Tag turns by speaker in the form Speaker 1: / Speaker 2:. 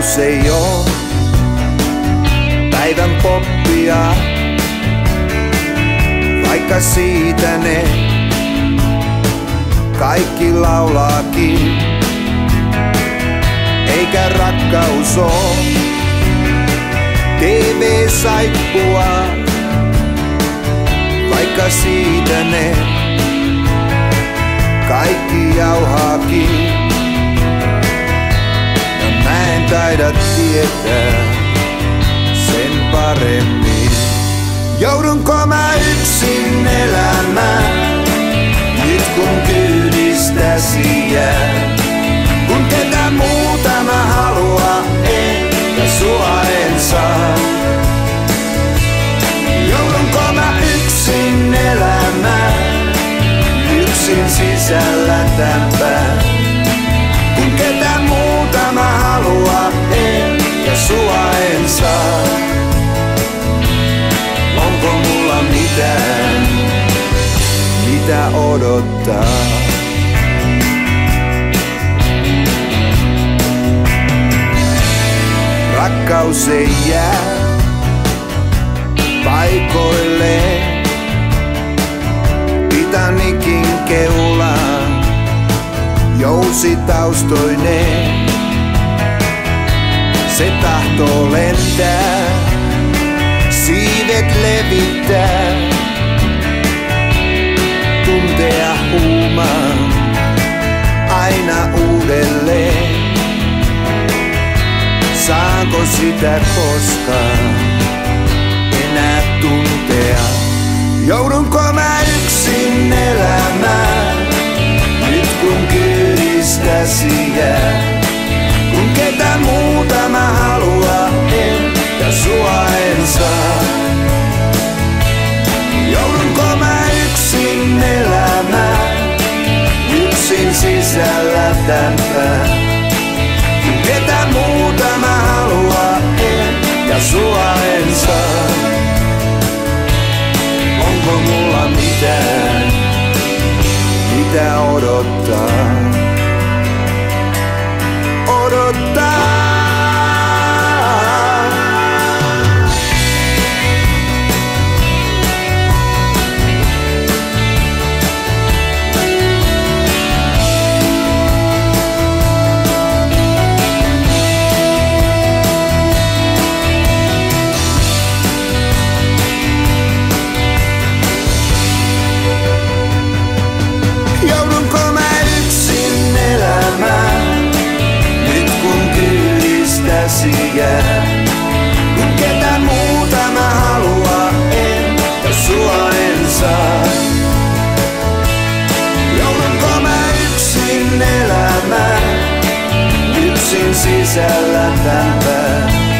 Speaker 1: Rakkaus ei oo päivän poppia, vaikka siitä ne kaikki laulaakin. Eikä rakkaus oo TV-saippua, vaikka siitä ne kaikki jauhaakin. Ja mä en taida tietää sen paremmin. Joudunko mä yksin elämään, nyt kun kyydistäsi jää? Kun ketään muuta mä halua en, ja sua en saa. Joudunko mä yksin elämään, yksin sisällä tän pään? Kun ketään muuta mä halua en, ja sua en saa. Onko mulla mitään, mitä odottaa? Rakkaus ei jää paikoilleen, Titanikin keulaan jousi taustoineen. Se tahtoo lentää, siivet levittää, tuntea huumaan aina uudelleen. Saanko sitä koskaan enää tuntea? Joudunko mä yksin elämään, nyt kun kyydistäsi jää? Kun ketään muuta mä halua en, ja sua en saa. Joudunko mä yksin elämään, yksin sisällä tän pään? Kun ketään muuta mä halua en, ja sua en saa. Onko mulla mitään, mitä odottaa? Odottaa. Jää. Kun ketään muuta mä halua en, ja sua en saa. Joudunko mä yksin elämään, yksin sisällä tän pään?